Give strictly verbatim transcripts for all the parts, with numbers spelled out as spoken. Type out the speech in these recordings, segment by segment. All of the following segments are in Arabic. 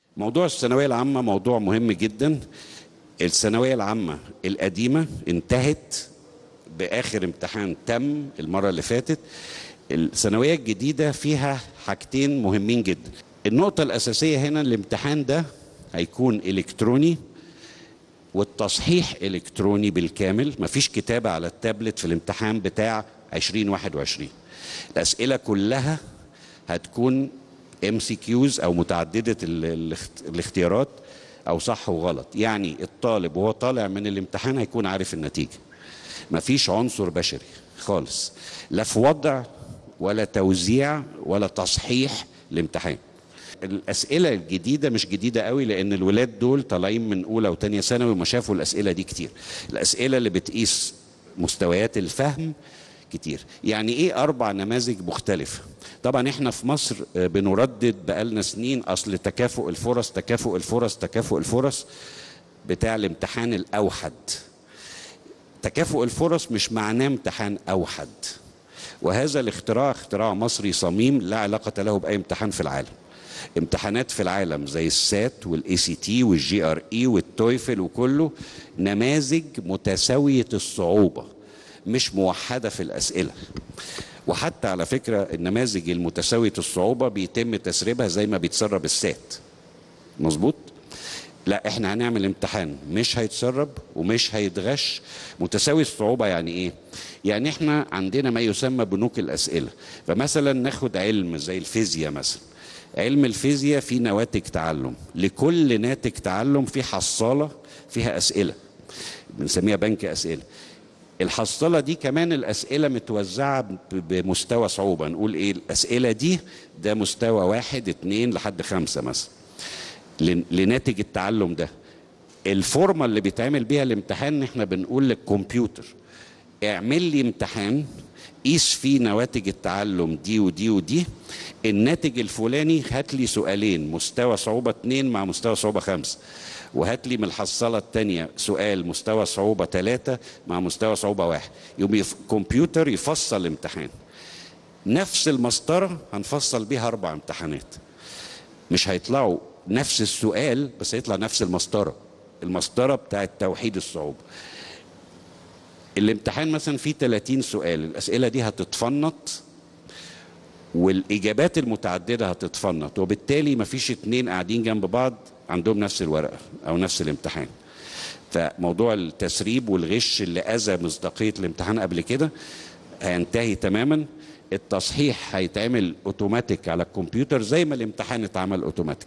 موضوع الثانوية العامة موضوع مهم جدا. الثانوية العامة القديمة انتهت بآخر امتحان تم المرة اللي فاتت. الثانوية الجديدة فيها حاجتين مهمين جدا. النقطة الأساسية هنا الامتحان ده هيكون إلكتروني، والتصحيح إلكتروني بالكامل. مفيش كتابة على التابلت في الامتحان بتاع عشرين واحد وعشرين. الأسئلة كلها هتكون ام سي كيوز او متعدده الاختيارات او صح وغلط. يعني الطالب وهو طالع من الامتحان هيكون عارف النتيجه. مفيش عنصر بشري خالص، لا في وضع ولا توزيع ولا تصحيح الامتحان. الاسئله الجديده مش جديده قوي، لان الولاد دول طالعين من اولى وثانيه ثانوي وما شافوا الاسئله دي كتير. الاسئله اللي بتقيس مستويات الفهم كتير. يعني ايه اربع نماذج مختلفه؟ طبعا احنا في مصر بنردد بقالنا سنين اصل تكافؤ الفرص تكافؤ الفرص تكافؤ الفرص بتاع الامتحان الاوحد. تكافؤ الفرص مش معناه امتحان اوحد، وهذا الاختراع اختراع مصري صميم لا علاقه له باي امتحان في العالم. امتحانات في العالم زي السات والاي سي تي والجي ار اي والتويفل وكله نماذج متساويه الصعوبه، مش موحده في الاسئله. وحتى على فكره النماذج المتساويه الصعوبه بيتم تسريبها زي ما بيتسرب السات. مظبوط؟ لا، احنا هنعمل امتحان مش هيتسرب ومش هيتغش. متساوي الصعوبه يعني ايه؟ يعني احنا عندنا ما يسمى بنوك الاسئله. فمثلا ناخد علم زي الفيزياء مثلا. علم الفيزياء فيه نواتج تعلم، لكل ناتج تعلم في حصاله فيها اسئله بنسميها بنك اسئله. الحصاله دي كمان الاسئله متوزعه بمستوى صعوبه. نقول ايه الاسئله دي؟ ده مستوى واحد اتنين لحد خمسه مثلا لناتج التعلم ده. الفورمه اللي بيتعمل بيها الامتحان احنا بنقول للكمبيوتر اعمل لي امتحان قيس فيه نواتج التعلم دي ودي ودي. الناتج الفلاني هات لي سؤالين مستوى صعوبه اتنين مع مستوى صعوبه خمسه، وهات لي من الحصاله الثانيه سؤال مستوى صعوبه ثلاثه مع مستوى صعوبه واحد. يوم الكمبيوتر يفصل الامتحان. نفس المسطره هنفصل بيها اربع امتحانات. مش هيطلعوا نفس السؤال بس هيطلع نفس المسطره، المسطره بتاعت توحيد الصعوبه. الامتحان مثلا فيه ثلاثين سؤال، الاسئله دي هتتفنط والاجابات المتعدده هتتفنط، وبالتالي مفيش اتنين قاعدين جنب بعض عندهم نفس الورقه او نفس الامتحان. فموضوع التسريب والغش اللي اذى مصداقيه الامتحان قبل كده هينتهي تماما. التصحيح هيتعمل اوتوماتيك على الكمبيوتر زي ما الامتحان اتعمل اوتوماتيك.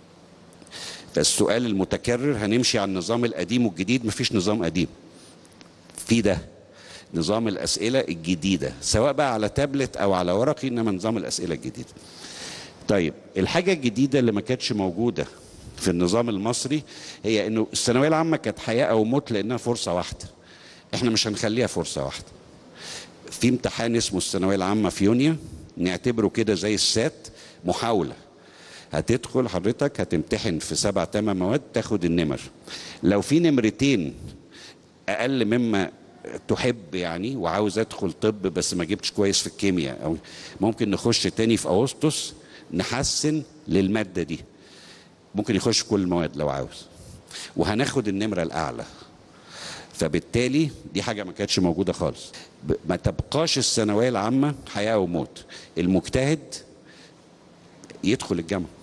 فالسؤال المتكرر هنمشي على النظام القديم والجديد. مفيش نظام قديم في ده، نظام الاسئله الجديده سواء بقى على تابلت او على ورقي، انما نظام الاسئله الجديد. طيب الحاجه الجديده اللي ما كانتش موجوده في النظام المصري هي انه الثانويه العامه كانت حياه او موت لانها فرصه واحده. احنا مش هنخليها فرصه واحده. في امتحان اسمه الثانويه العامه في يونيو، نعتبره كده زي السات، محاوله. هتدخل حضرتك هتمتحن في سبع ثمان مواد، تاخد النمر. لو في نمرتين اقل مما تحب يعني وعاوز ادخل طب بس ما جبتش كويس في الكيمياء، او ممكن نخش تاني في اغسطس نحسن للماده دي. ممكن يخش في كل المواد لو عاوز، وهناخد النمره الاعلى. فبالتالي دي حاجه ما كانتش موجوده خالص. ما تبقاش الثانويه العامه حياه وموت. المجتهد يدخل الجامعه.